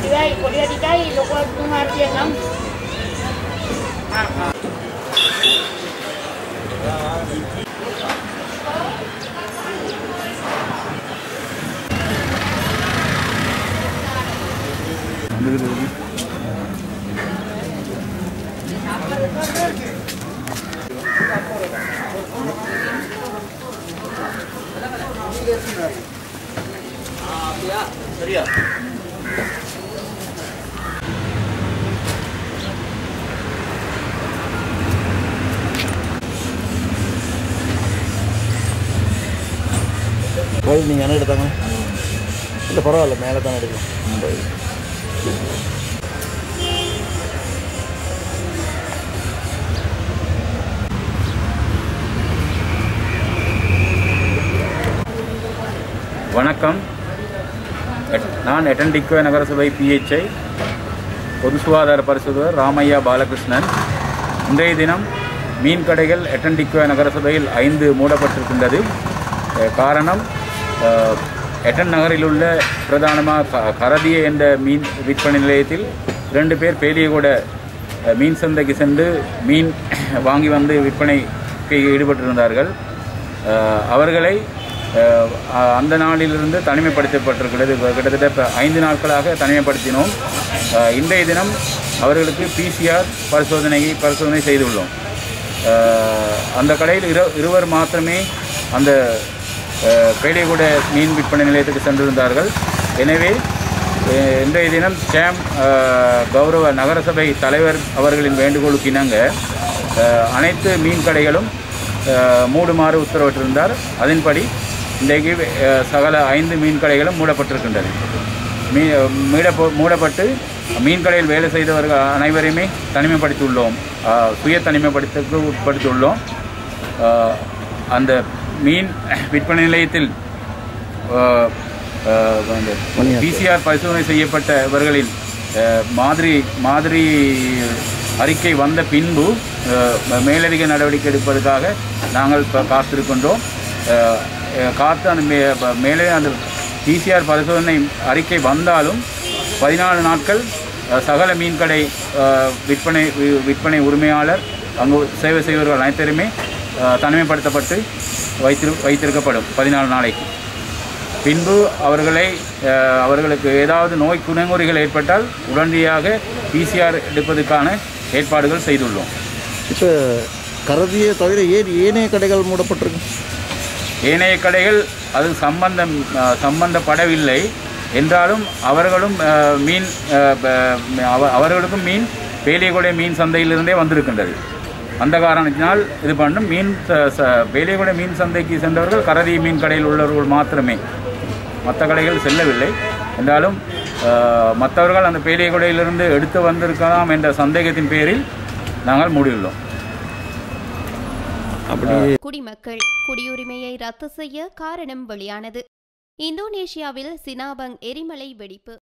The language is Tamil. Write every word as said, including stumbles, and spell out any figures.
Polivai, polivai, lo cual tu martian nam. சரியா கோயில் நீங்கள் என்ன எடுத்தாங்க இல்லை பரவாயில்ல மேலே தான் எடுக்கலாம். வணக்கம். நான் எட்டன்டிக்கோ நகரசபை பிஹெச்ஐ பொது சுகாதார பரிசோதகர் ராமையா பாலகிருஷ்ணன். இன்றைய தினம் மீன் கடைகள் எட்டன்டிக்கோ நகரசபையில் ஐந்து மூடப்பட்டிருக்கின்றது. காரணம், எட்டன் நகரில் உள்ள பிரதானமாக கரதிய என்ற மீன் விற்பனை நிலையத்தில் இரண்டு பேர் பேலியகூட மீன் சந்தைக்கு சென்று மீன் வாங்கி வந்து விற்பனைக்கு ஈடுபட்டிருந்தார்கள். அவர்களை அந்த நாளிலிருந்து தனிமைப்படுத்தப்பட்டிருக்கிறது. கிட்டத்தட்ட இப்போ ஐந்து நாட்களாக தனிமைப்படுத்தினோம். இன்றைய தினம் அவர்களுக்கு பிசிஆர் பரிசோதனை பரிசோதனை செய்துள்ளோம். அந்த கடையில் இரு இருவர் மாத்திரமே அந்த பேலியகூட மீன் விற்பனை நிலையத்துக்கு சென்றிருந்தார்கள். எனவே இன்றைய தினம் கேம் கௌரவ நகரசபை தலைவர் அவர்களின் வேண்டுகோளுக்கு இணங்க அனைத்து மீன் கடைகளும் மூடுமாறு உத்தரவிட்டிருந்தார். அதன்படி இன்றைக்கு சகல ஐந்து மீன் கடைகளும் மூடப்பட்டிருக்கின்றன. மீ மீட மூடப்பட்டு மீன் கடையில் வேலை செய்தவர்கள் அனைவரையுமே தனிமைப்படுத்தியுள்ளோம், சுய தனிமைப்படுத்த உட்படுத்தியுள்ளோம். அந்த மீன் விற்பனை நிலையத்தில் பிசிஆர் பரிசோதனை செய்யப்பட்டவர்களின் மாதிரி மாதிரி அறிக்கை வந்த பின்பு மேலதிக நடவடிக்கை எடுப்பதற்காக நாங்கள் இப்போ காத்திருக்கின்றோம். காத்து அந்த மே மேலே அந்த பிசிஆர் பரிசோதனை அறிக்கை வந்தாலும் பதினாலு நாட்கள் சகல மீன்கடை விற்பனை விற்பனை உரிமையாளர் அங்கு சேவை செய்வர்கள் அனைத்தருமே தனிமைப்படுத்தப்பட்டு வைத்திரு வைத்திருக்கப்படும் பதினாலு நாளைக்கு. பின்பு அவர்களை அவர்களுக்கு ஏதாவது நோய் குணங்குறிகள் ஏற்பட்டால் உடனடியாக பிசிஆர் எடுப்பதற்கான ஏற்பாடுகள் செய்துள்ளோம். இப்போ கரதியை தவிர ஏன் ஏனைய கடைகள் மூடப்பட்டிருக்கு? ஏனைய கடைகள் அது சம்பந்தம் சம்பந்தப்படவில்லை என்றாலும் அவர்களும் மீன் அவர்களுக்கும் மீன் பேலியகூட மீன் சந்தையிலிருந்தே வந்திருக்கின்றது. அந்த காரணத்தினால் இது பண்ணும் மீன் பேலியகூட மீன் சந்தைக்கு சென்றவர்கள் கரதி மீன் கடையில் உள்ளவர்கள் மாத்திரமே, மற்ற கடைகள் செல்லவில்லை. என்றாலும் மற்றவர்கள் அந்த பேலியகூடையிலிருந்து எடுத்து வந்திருக்கலாம் என்ற சந்தேகத்தின் பேரில் நாங்கள் மூடியுள்ளோம். குடிமக்கள் குடியுரிமையை ரத்து செய்ய காரணம் வெளியானது. இந்தோனேஷியாவில் சினாபங் எரிமலை வெடிப்பு.